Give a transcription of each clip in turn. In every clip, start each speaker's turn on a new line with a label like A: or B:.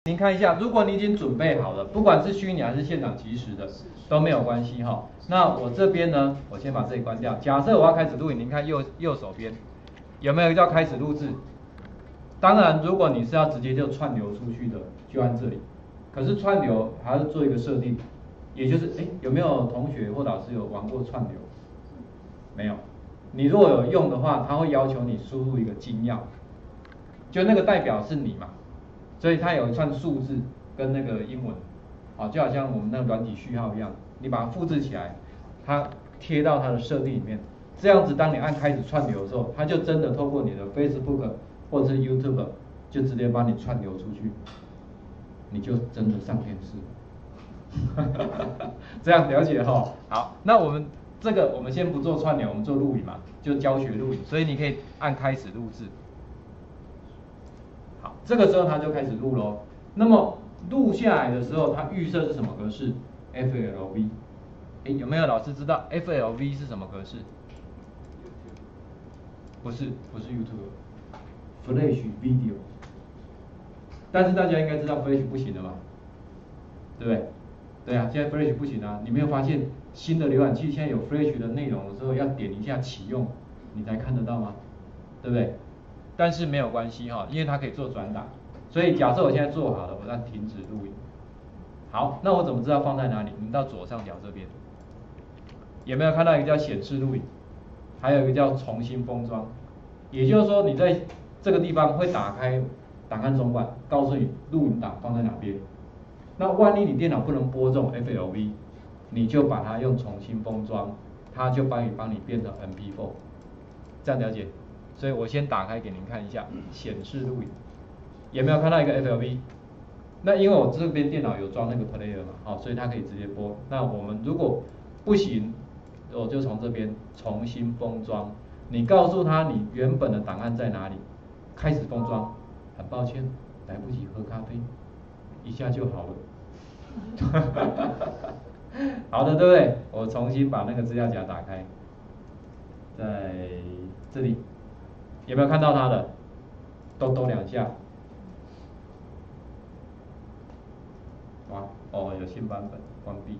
A: 您看一下，如果你已经准备好了，不管是虚拟还是现场即时的，都没有关系哈。那我这边呢，我先把这里关掉。假设我要开始录影，您看右手边有没有叫开始录制？当然，如果你是要直接就串流出去的，就按这里。可是串流还要做一个设定，也就是有没有同学或老师有玩过串流？没有。你如果有用的话，它会要求你输入一个金钥，就那个代表是你嘛。所以它有一串数字跟那个英文，就好像我们那个软体序号一样，你把它复制起来，它贴到它的设定里面，这样子当你按开始串流的时候，它就真的透过你的 Facebook 或者是 YouTube 就直接把你串流出去，你就真的上电视。这样了解哈？好，那我们这个我们先不做串流，我们做录影嘛，就教学录影，所以你可以按开始录制。好，这个时候它就开始录咯。那么录下来的时候，它预设是什么格式 ？FLV。有没有老师知道 FLV 是什么格式？不是 YouTube，Flash Video。但是大家应该知道 Flash 不行了吧？对不对？对啊，现在 Flash 不行啊。你没有发现新的浏览器现在有 Flash 的内容的时候，要点一下启用，你才看得到吗？对不对？但是没有关系哈，因为它可以做转档。所以假设我现在做好了，我按停止录影。好，那我怎么知道放在哪里？你到左上角这边，有没有看到一个叫显示录影，还有一个叫重新封装？也就是说，你在这个地方会打开档案总管，告诉你录影档放在哪边。那万一你电脑不能播这种 FLV， 你就把它用重新封装，它就帮你变成 MP4， 这样了解？所以我先打开给您看一下显示录影，有没有看到一个 FLV？ 那因为我这边电脑有装那个 player 嘛，所以它可以直接播。那我们如果不行，我就从这边重新封装。你告诉他你原本的档案在哪里，开始封装。很抱歉，来不及喝咖啡，一下就好了。好的，对不对？我重新把那个资料夹打开，在这里有没有看到它的？抖两下。有新版本，关闭，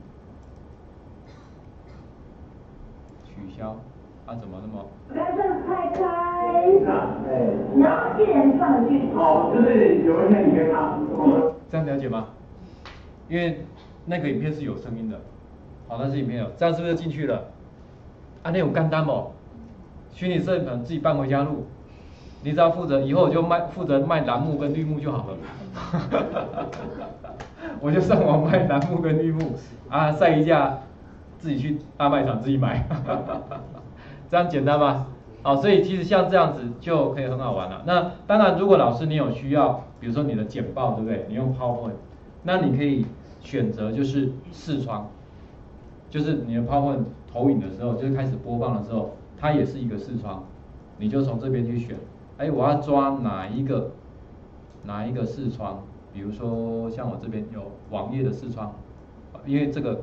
A: 取消，怎么那么？
B: 该上拆开，然后一人放进去。就是有一天你跟他，
A: 这样了解吗？因为那个影片是有声音的，那是影片这样是不是就进去了？那有干单哦，虚拟摄影棚自己搬回家录，你只要负责，以后我就负责卖栏目跟绿幕就好了。我就上网卖栏目跟绿幕晒一架，自己去大卖场自己买。这样简单吗？所以其实像这样子就可以很好玩了。那当然，如果老师你有需要，比如说你的简报，对不对？你用 PowerPoint， 那你可以选择就是视窗，就是你的 PowerPoint 投影的时候，就是开始播放的时候，它也是一个视窗，你就从这边去选。我要抓哪一个视窗？比如说像我这边有网页的视窗，因为这里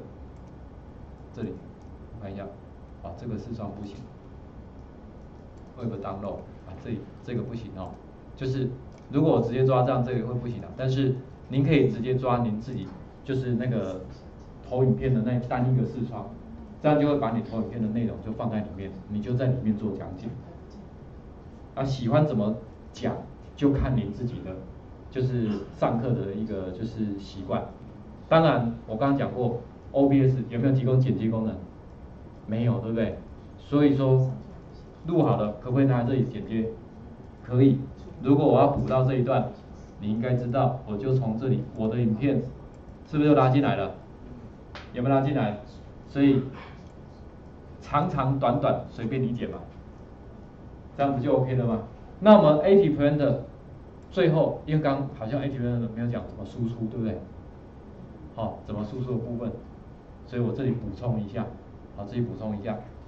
A: 我看一下，这个视窗不行。Web download 这个不行哦，就是如果我直接抓这样，这个会不行的。但是您可以直接抓您自己，就是那个投影片的那单一个视窗，这样就会把你投影片的内容就放在里面，你就在里面做讲解。喜欢怎么讲就看您自己的，就是上课的一个就是习惯。当然我刚刚讲过 ，OBS 有没有提供剪接功能？没有，对不对？所以说。录好了，可不可以拿这里剪接？可以。如果我要补到这一段，你应该知道，我就从这里，我的影片是不是就拉进来了？有没有拉进来？所以长长短短随便你剪嘛，这样不就 OK 了吗？那我们 ATPrint 最后，因为刚好像 ATPrint 没有讲怎么输出，对不对？怎么输出的部分，所以我这里补充一下，这里补充一下。